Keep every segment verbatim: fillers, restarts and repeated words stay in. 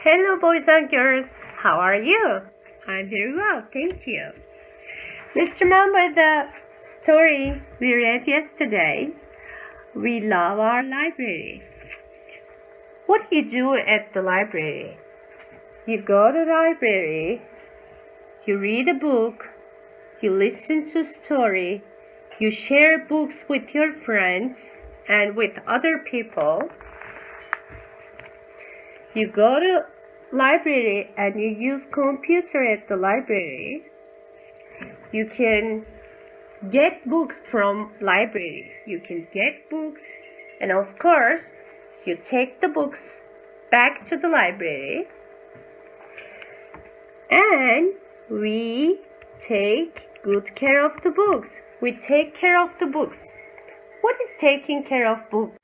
Hello, boys and girls. How are you? I'm very well, thank you. Let's remember the story we read yesterday. We love our library. What do you do at the library? You go to the library, you read a book, you listen to a story, you share books with your friends and with other people. You go to library and you use computer at the library. You can get books from library. You can get books, and of course, you take the books back to the library. And we take good care of the books. We take care of the books. What is taking care of books?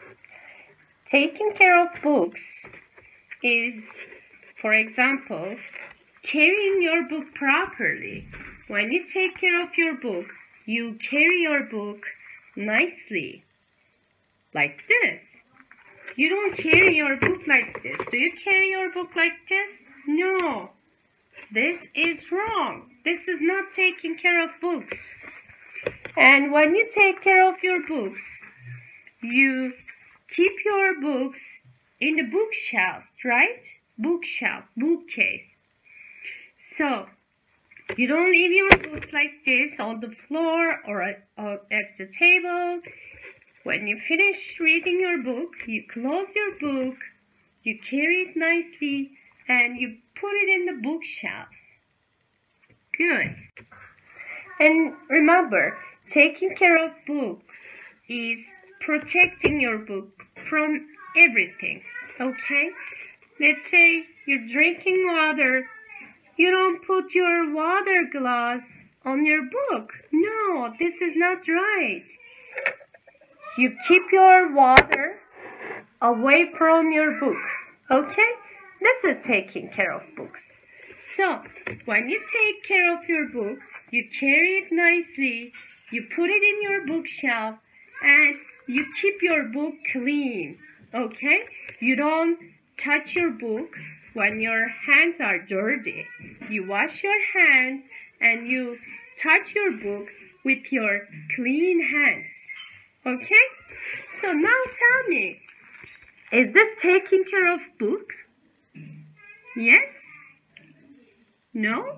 Taking care of books is, for example, carrying your book properly. When you take care of your book, you carry your book nicely, like this. You don't carry your book like this. Do you carry your book like this? No. This is wrong. This is not taking care of books. And when you take care of your books, you keep your books in the bookshelf, right? Bookshelf, bookcase. So, you don't leave your books like this on the floor or at, or at the table. When you finish reading your book, you close your book, you carry it nicely, and you put it in the bookshelf. Good. And remember, taking care of book is protecting your book from everything, okay? Let's say you're drinking water. You don't put your water glass on your book. No, this is not right. You keep your water away from your book, okay? This is taking care of books. So, when you take care of your book, you carry it nicely, you put it in your bookshelf, and you keep your book clean, okay? You don't touch your book when your hands are dirty. You wash your hands and you touch your book with your clean hands, okay? So now tell me, is this taking care of books? Yes? No?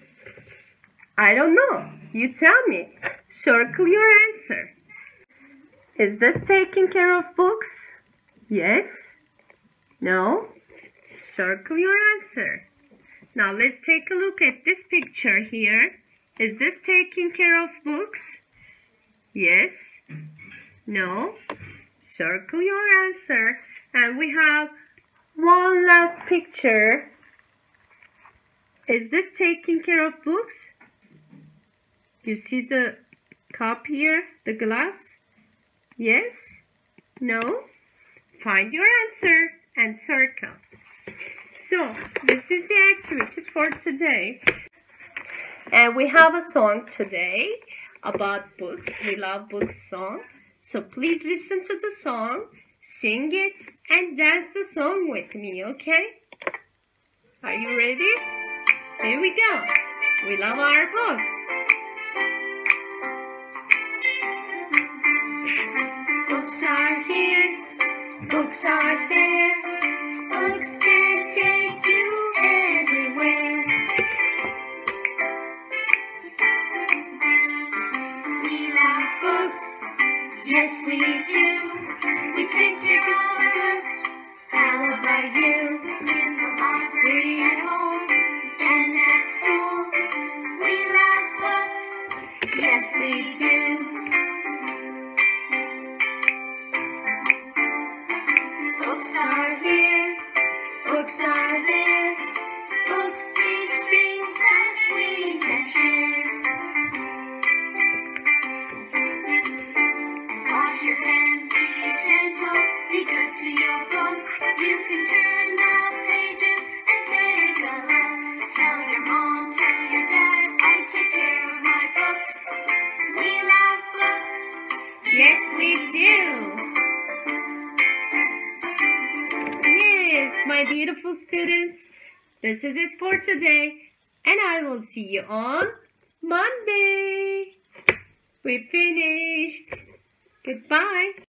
I don't know. You tell me. Circle your answer. Is this taking care of books? Yes? No? Circle your answer. Now let's take a look at this picture here. Is this taking care of books? Yes? No? Circle your answer. And we have one last picture. Is this taking care of books? You see the cup here, the glass? Yes? No? Find your answer and circle. So, this is the activity for today. And we have a song today about books. We love books song. So please listen to the song, sing it, and dance the song with me, okay? Are you ready? Here we go. We love our books. Books are here, books are there, books can take you everywhere. We love books, yes we do. We take care of our books. How about you? In the library, at home, and at school. We love books, yes we do. Books are here, books are there, books teach things that we can share. Wash your hands, be gentle, be good to your book. You can turn the pages and take a look. Tell your mom, tell your dad, I take care of my books. We love books, yes we do. My beautiful beautiful students. This is it for today, and I will see you on Monday. We finished. Goodbye.